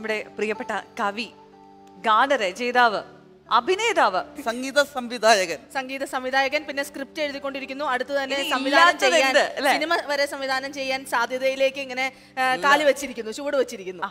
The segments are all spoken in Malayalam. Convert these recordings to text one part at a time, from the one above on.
നമ്മുടെ പ്രിയപ്പെട്ട കവി, ഗാനരചയിതാവ്, അഭിനേതാവ്, സംഗീത സംവിധായകൻ, പിന്നെ സ്ക്രിപ്റ്റ് എഴുതിക്കൊണ്ടിരിക്കുന്നു. അടുത്ത് തന്നെ സംവിധാനം ചെയ്യാൻ, സിനിമ വരെ സംവിധാനം ചെയ്യാൻ സാധ്യതയിലേക്ക് ഇങ്ങനെ കാല് വെച്ചിരിക്കുന്നു, ചുവട് വെച്ചിരിക്കുന്നു.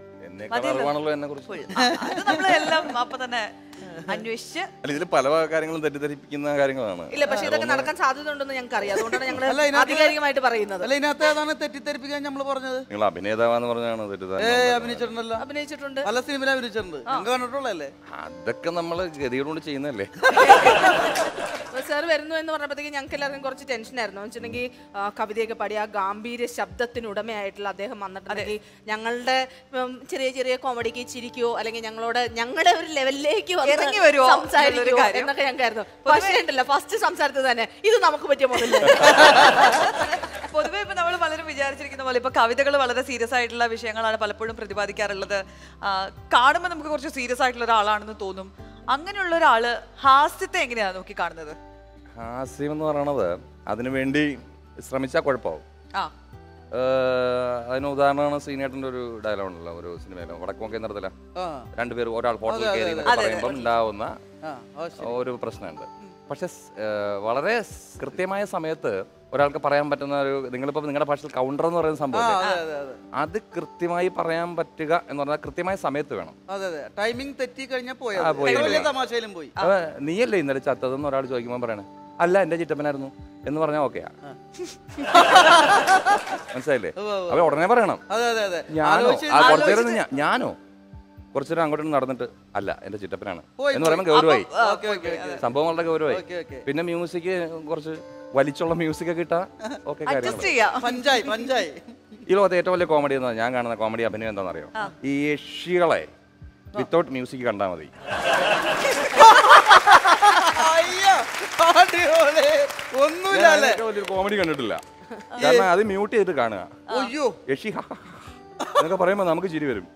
നമ്മളെല്ലാം അപ്പൊ തന്നെ അന്വേഷിച്ച് ഇതിൽ പല കാര്യങ്ങളും തെറ്റിദ്ധരിപ്പിക്കുന്ന കാര്യങ്ങളാണ്. ഇല്ല, പക്ഷെ ഇതൊക്കെ നടക്കാൻ സാധ്യത ഉണ്ടെന്ന് ഞങ്ങൾക്ക് അറിയാം. അതുകൊണ്ടാണ് ഞങ്ങൾ ആധികാരികമായിട്ട് പറയുന്നത്. തെറ്റിദ്ധരിപ്പിക്കാൻ നമ്മൾ പറഞ്ഞത് നിങ്ങൾ അഭിനേതാവെന്ന് പറഞ്ഞാണ് അഭിനയിച്ചിട്ടുണ്ട്, പല സിനിമയിൽ അഭിനയിച്ചിട്ടുണ്ട്, കണ്ടിട്ടുള്ളതല്ലേ. അതൊക്കെ നമ്മൾ ഗതിയോട് ചെയ്യുന്നല്ലേ. സാർ വരുന്നു എന്ന് പറഞ്ഞപ്പോഴത്തേക്ക് ഞങ്ങൾക്ക് എല്ലാവർക്കും കുറച്ച് ടെൻഷനായിരുന്നു. എന്ന് വെച്ചിട്ടുണ്ടെങ്കിൽ കവിതയൊക്കെ പാടി ആ ഗാംഭീര്യ ശബ്ദത്തിനുടമയായിട്ടുള്ള അദ്ദേഹം വന്നിട്ടുണ്ടെങ്കിൽ ഞങ്ങളുടെ ചെറിയ ചെറിയ കോമഡിക്ക് ചിരിക്കുകയോ അല്ലെങ്കിൽ ഞങ്ങളോട് ഞങ്ങളുടെ ഒരു ലെവലിലേക്ക് ഇറങ്ങി വരുമോ സംസാരിക്കുമോ എന്നൊക്കെ ഞങ്ങൾക്കായിരുന്നു. പക്ഷേ ഉണ്ടല്ലോ, ഫസ്റ്റ് സംസാരത്തിൽ തന്നെ ഇത് നമുക്ക് പറ്റിയ മുതലേ. പൊതുവെ ഇപ്പൊ നമ്മൾ പലരും വിചാരിച്ചിരിക്കുന്ന പോലെ ഇപ്പൊ കവിതകൾ വളരെ സീരിയസ് ആയിട്ടുള്ള വിഷയങ്ങളാണ് പലപ്പോഴും പ്രതിപാദിക്കാറുള്ളത്. കാണുമ്പോൾ നമുക്ക് കുറച്ച് സീരിയസ് ആയിട്ടുള്ള ഒരാളാണെന്ന് തോന്നും. അങ്ങനെയുള്ള ഒരാള് ഹാസ്യത്തെ എങ്ങനെയാണ് നോക്കി കാണുന്നത്? ഹാസ്യം എന്ന് പറയണത് അതിനുവേണ്ടി ശ്രമിച്ചാൽ കുഴപ്പമാവും. അതിന് ഉദാഹരണമാണ് ശ്രീനേട്ടൻ്റെ ഒരു ഡയലോഗ് ഉണ്ടല്ലോ ഒരു സിനിമയിലോ, വടക്കുമൊക്കെ നടത്തില്ല, രണ്ടുപേരും ഒരാൾ ഹോട്ടലിൽ കയറി പറയുമ്പോൾ ഉണ്ടാവുന്ന ഒരു പ്രശ്നമുണ്ട്. പക്ഷെ വളരെ കൃത്യമായ സമയത്ത് ഒരാൾക്ക് പറയാൻ പറ്റുന്ന ഒരു, നിങ്ങളിപ്പോ നിങ്ങളുടെ ഭാഷയിൽ കൗണ്ടർ എന്ന് പറയുന്ന സംഭവം അത് കൃത്യമായി പറയാൻ പറ്റുക എന്ന് പറഞ്ഞാൽ കൃത്യമായ സമയത്ത് വേണം. നീയല്ലേ ഇന്നലെ ചത്തതെന്ന് ഒരാൾ ചോദിക്കുമ്പോൾ പറയണേ അല്ല എന്റെ ചിറ്റപ്പനായിരുന്നു എന്ന് പറഞ്ഞാൽ ഓക്കെയാ, മനസ്സിലായില്ലേ? അവ ഉടനെ പറയണം. ഞാനോ കുറച്ചേരം അങ്ങോട്ട് നടന്നിട്ട് അല്ല എന്റെ ചിറ്റപ്പനാണ് എന്ന് പറയുമ്പോൾ ഗൗരവമായി, സംഭവം വളരെ ഗൗരവമായി. പിന്നെ മ്യൂസിക് കുറച്ച് വലിച്ചുള്ള മ്യൂസിക് ഒക്കെ ഇട്ടാ ഓക്കെ. ഈ ലോകത്തെ ഏറ്റവും വലിയ കോമഡി എന്ന് ഞാൻ കാണുന്ന കോമഡി അഭിനയം എന്താണെന്നറിയോ? ഈ യക്ഷികളെ വിത്തൗട്ട് മ്യൂസിക് കണ്ടാൽ മതി. വലിയൊരു കോമഡി കണ്ടിട്ടില്ല, കാരണം അത് മ്യൂട്ട് ചെയ്തിട്ട് കാണുക. യക്ഷി എന്നൊക്കെ പറയുമ്പോ നമുക്ക് ചിരി വരും.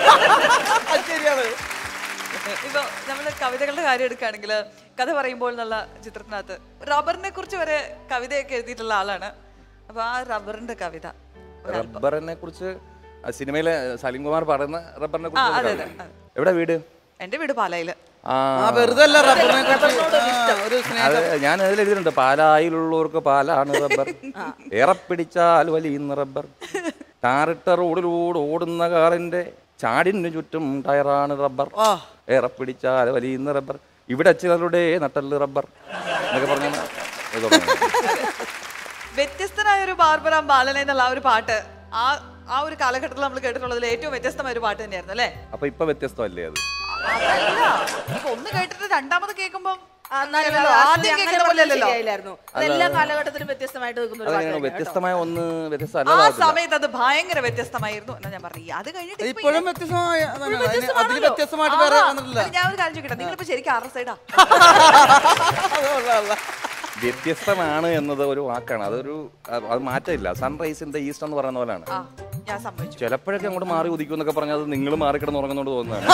ഇപ്പൊ നമ്മള് കവിതകളുടെ കാര്യം എടുക്കുകയാണെങ്കിൽ കഥ പറയുമ്പോൾ എന്നുള്ള ചിത്രത്തിനകത്ത് റബ്ബറിനെ കുറിച്ച് വരെ കവിതയൊക്കെ എഴുതിയിട്ടുള്ള ആളാണ്. അപ്പൊ ആ റബ്ബറിന്റെ കവിത, റബ്ബറിനെ കുറിച്ച് സിനിമയിലെ സലീം കുമാർ പറയുന്ന റബ്ബറിനെ കുറിച്ച്. എവിടെ വീട്? എന്റെ വീട് പാലായില്. ഞാൻ അതിൽ എഴുതിയിട്ടുണ്ട്, പാലായിലുള്ളവർക്ക് പാലാണ് റബ്ബർ, ഏറെ പിടിച്ചാൽ വലിയുന്ന റബ്ബർ, ടാറിട്ട റോഡിലൂടെ ഓടുന്ന കാറിന്റെ ചാടിന് ചുറ്റും ടയറാണ് റബ്ബർ, ഏറെ പിടിച്ചാൽ വലിയുന്ന റബ്ബർ, ഇവിടെ ചിലരുടെ നട്ടല് റബ്ബർ എന്നൊക്കെ പറഞ്ഞ വ്യത്യസ്തനായ ഒരു ബാർബറാം ബാലൻ എന്നുള്ള ആ ഒരു പാട്ട് ആ ഒരു കാലഘട്ടത്തിൽ നമ്മൾ കേട്ടിട്ടുള്ളതിൽ ഏറ്റവും വ്യത്യസ്തമായ ഒരു പാട്ട് തന്നെയായിരുന്നു അല്ലേ? അപ്പൊ ഇപ്പൊ വ്യത്യസ്തമല്ലേ അത്? ഒന്ന് കേട്ടിട്ട് രണ്ടാമത് കേൾക്കുമ്പോ എല്ലാ കാലഘട്ടത്തിലും വ്യത്യസ്തമായിട്ട് വ്യത്യസ്തമായ ഒന്ന് ആ സമയത്ത് അത് ഭയങ്കര വ്യത്യസ്തമായിരുന്നു എന്നാ ഞാൻ പറഞ്ഞു. അത് കഴിഞ്ഞിട്ട് ഞാൻ ഒരു കാര്യം ചോദിക്കട്ടെ, നിങ്ങളിപ്പോ ശരിക്കും ആറ് സൈഡാ? വ്യത്യസ്തമാണ് എന്നത് ഒരു വാക്കാണ്, അതൊരു അത് മാറ്റമില്ല. സൺറൈസ് ഇൻ ദ ഈസ്റ്റ് എന്ന് പറയുന്ന പോലെയാണ്. ഞാൻ സമ്മതിച്ചു. ചിലപ്പോഴൊക്കെ അങ്ങോട്ട് മാറി ഉദിക്കും എന്നൊക്കെ പറഞ്ഞാൽ അത് നിങ്ങൾ മാറിക്കിടന്ന് ഉറങ്ങുന്നോണ്ട് തോന്നുന്നതാണ്.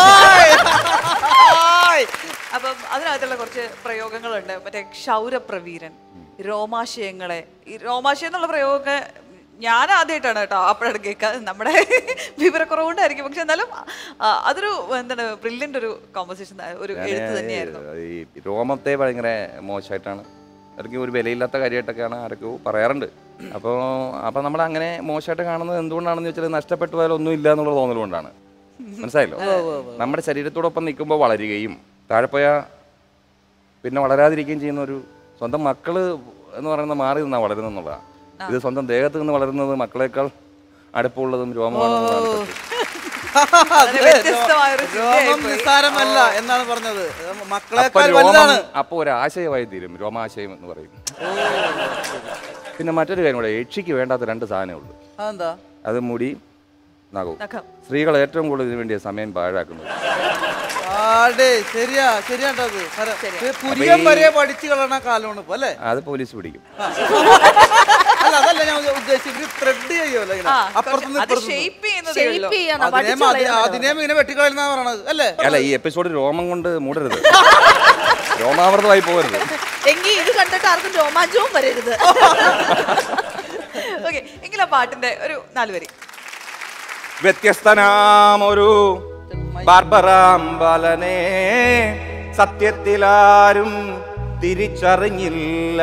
അപ്പം അതിനകത്തുള്ള കുറച്ച് പ്രയോഗങ്ങളുണ്ട്. മറ്റേ ക്ഷൗരപ്രവീരൻ, രോമാശയങ്ങളെ, ഈ രോമാശയം എന്നുള്ള പ്രയോഗമൊക്കെ ഞാൻ ആദ്യമായിട്ടാണ് കേട്ടോ അപ്പോഴാണ് കേൾക്കുക. നമ്മുടെ വിവരക്കുറവുകൊണ്ടായിരിക്കും, പക്ഷെ എന്നാലും അതൊരു എന്താണ് ബ്രില്യൻ്റ് ഒരു കോമ്പോസിഷൻ, ഒരു എഴുത്ത് തന്നെയായിരുന്നു. ഈ രോമത്തെ ഭയങ്കര മോശമായിട്ടാണ്, അല്ലെങ്കിൽ ഒരു വിലയില്ലാത്ത കാര്യമായിട്ടൊക്കെയാണ് ആരൊക്കെയോ പറയാറുണ്ട്. അപ്പോൾ നമ്മൾ അങ്ങനെ മോശമായിട്ട് കാണുന്നത് എന്തുകൊണ്ടാണെന്ന് വെച്ചാൽ നഷ്ടപ്പെട്ടു പോയാൽ ഒന്നും ഇല്ല എന്നുള്ള തോന്നലുകൊണ്ടാണ്. മനസ്സിലായല്ലോ? നമ്മുടെ ശരീരത്തോടൊപ്പം നിൽക്കുമ്പോൾ വളരുകയും താഴെ പോയാൽ പിന്നെ വളരാതിരിക്കുകയും ചെയ്യുന്ന ഒരു സ്വന്തം മക്കള് എന്ന് പറയുന്നത് മാറി നിന്നാണ് വളരുന്നതെന്നുള്ളതാണ്. ഇത് സ്വന്തം ദേഹത്ത് നിന്ന് വളരുന്നത് മക്കളെക്കാൾ അടുപ്പമുള്ളതും രോമമാണെന്നുള്ളതാണ്. എന്നാണ് പറഞ്ഞത്. അപ്പൊ ഒരു ആശയമായി തീരും രോമാശയം എന്ന് പറയും. പിന്നെ മറ്റൊരു കാര്യം കൂടെ, യക്ഷിക്ക് വേണ്ടാത്ത രണ്ട് സാധനമേ ഉള്ളൂ. അത് മുടി, നഖവും. സ്ത്രീകൾ ഏറ്റവും കൂടുതൽ ഇതിനു വേണ്ടിയ സമയം പാഴാക്കുന്നത്. അത് പോലീസ് പിടിക്കും. അല്ല, ഈ എപ്പിസോഡ് രോമം കൊണ്ട് മൂടരുത്, രോമാവൃതമായി പോകരുത്. എങ്കിൽ ഇത് കണ്ടിട്ട് ആർക്കും രോമാഞ്ചവും വരരുത്. ഓക്കെ, എങ്കിൽ ആ പാട്ടിന്റെ ഒരു 4 വരി. വ്യത്യസ്തനാമൊരു ബാർബറാം ബാലനെ സത്യത്തിലാരും തിരിച്ചറിഞ്ഞില്ല.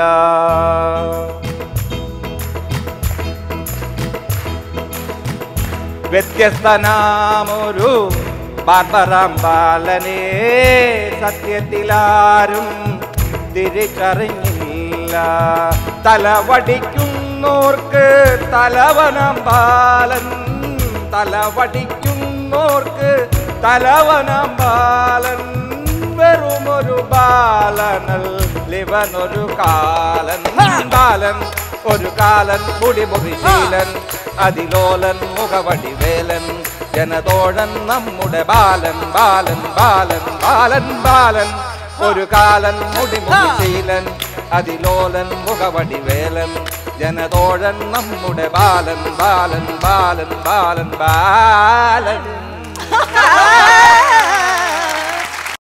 വ്യത്യസ്തനാമൊരു ബാർബറാം ബാലനെ സത്യത്തിലാരും തിരിച്ചറിഞ്ഞില്ല. തലവടിക്കുന്നോർക്ക് തലവനാം ബാലൻ, തലവടിക്കുന്നോർക്ക് തലവനാം ബാലൻ, വെറുമൊരു ബാലനല്ലിവനൊരു കാലൻ. ബാലൻ ഒരു കാലൻ, മുടിമുറിശീലൻ, അതിലോലൻ, മുഖവടിവേലൻ, ജനതോഴൻ, നമ്മുടെ ബാലൻ. ബാലൻ ബാലൻ ബാലൻ ബാലൻ, ഒരു കാലൻ, മുടിമുറിശീലൻ, അതിലോലൻ, മുഖവടിവേലൻ, ജനതോഴൻ, നമ്മുടെ ബാലൻ. ബാലൻ ബാലൻ ബാലൻ ബാലൻ.